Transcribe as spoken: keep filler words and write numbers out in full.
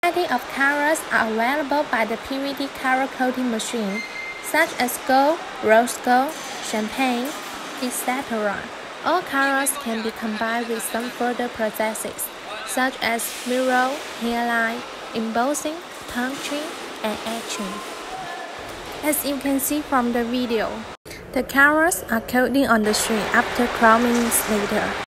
Variety of colors are available by the P V D color coating machine, such as gold, rose gold, champagne, et cetera. All colors can be combined with some further processes, such as mirror, hairline, embossing, puncturing, and etching. As you can see from the video, the colors are coating on the string after twelve minutes later.